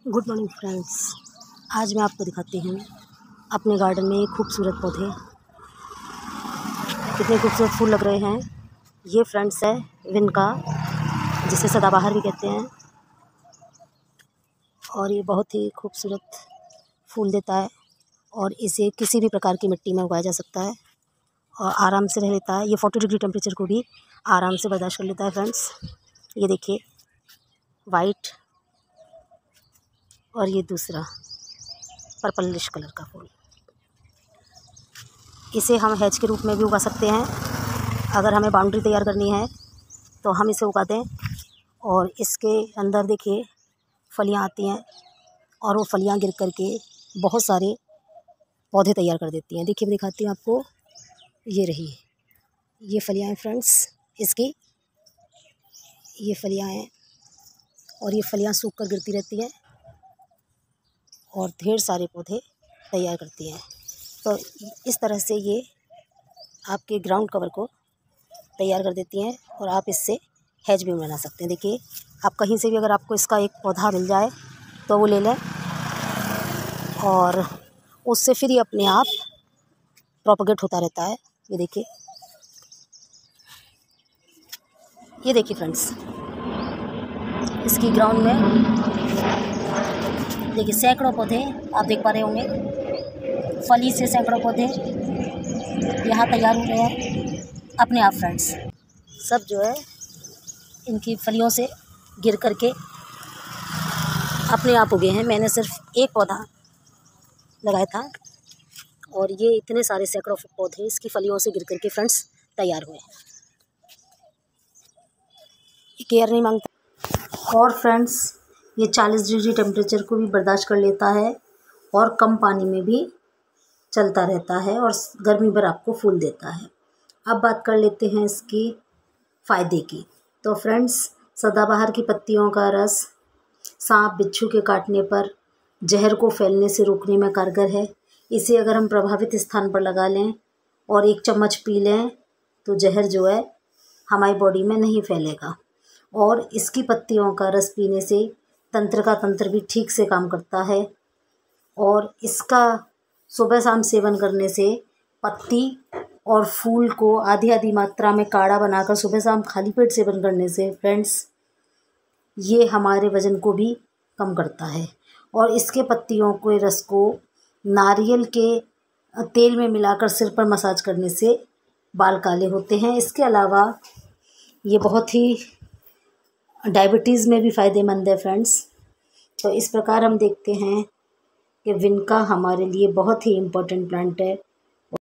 Good morning friends. आज मैं आपको दिखाती हूँ अपने गार्डन में खूबसूरत पौधे, कितने खूबसूरत फूल लग रहे हैं। ये फ्रेंड्स है विनका, जिसे सदाबहार भी कहते हैं, और ये बहुत ही खूबसूरत फूल देता है और इसे किसी भी प्रकार की मिट्टी में उगाया जा सकता है और आराम से रह लेता है। ये 40 डिग्री टेम्परेचर को भी आराम से बर्दाश्त कर लेता है फ्रेंड्स। ये देखिए वाइट, और ये दूसरा पर्पलिश कलर का फूल। इसे हम हैज के रूप में भी उगा सकते हैं। अगर हमें बाउंड्री तैयार करनी है तो हम इसे उगा दें, और इसके अंदर देखिए फलियां आती हैं और वो फलियां गिर करके बहुत सारे पौधे तैयार कर देती हैं। देखिए मैं दिखाती हूँ आपको, ये रही ये फलियां हैं फ्रेंड्स इसकी, ये फलियां हैं और ये फलियां सूख कर गिरती रहती हैं और ढेर सारे पौधे तैयार करती हैं। तो इस तरह से ये आपके ग्राउंड कवर को तैयार कर देती हैं और आप इससे हैज भी बना सकते हैं। देखिए आप कहीं से भी अगर आपको इसका एक पौधा मिल जाए तो वो ले लें, और उससे फिर ये अपने आप प्रोपगेट होता रहता है। ये देखिए फ्रेंड्स, इसकी ग्राउंड में देखिए सैकड़ों पौधे आप देख पा रहे होंगे। फली से सैकड़ों पौधे यहाँ तैयार हो रहे हैं अपने आप फ्रेंड्स। सब जो है इनकी फलियों से गिर करके अपने आप उगे हैं। मैंने सिर्फ एक पौधा लगाया था और ये इतने सारे सैकड़ों पौधे इसकी फलियों से गिर करके फ्रेंड्स तैयार हुए हैं। ये केयर नहीं मांगता और फ्रेंड्स ये 40 डिग्री टेम्परेचर को भी बर्दाश्त कर लेता है और कम पानी में भी चलता रहता है और गर्मी भर आपको फूल देता है। अब बात कर लेते हैं इसकी फ़ायदे की। तो फ्रेंड्स सदाबहार की पत्तियों का रस सांप बिच्छू के काटने पर जहर को फैलने से रोकने में कारगर है। इसे अगर हम प्रभावित स्थान पर लगा लें और 1 चम्मच पी लें तो जहर जो है हमारी बॉडी में नहीं फैलेगा। और इसकी पत्तियों का रस पीने से तंत्र का तंत्र भी ठीक से काम करता है, और इसका सुबह शाम सेवन करने से पत्ती और फूल को आधी आधी मात्रा में काढ़ा बनाकर सुबह शाम खाली पेट सेवन करने से फ्रेंड्स ये हमारे वज़न को भी कम करता है। और इसके पत्तियों के रस को नारियल के तेल में मिलाकर सिर पर मसाज करने से बाल काले होते हैं। इसके अलावा ये बहुत ही डायबिटीज़ में भी फ़ायदेमंद है फ्रेंड्स। तो इस प्रकार हम देखते हैं कि विनका हमारे लिए बहुत ही इम्पोर्टेंट प्लांट है।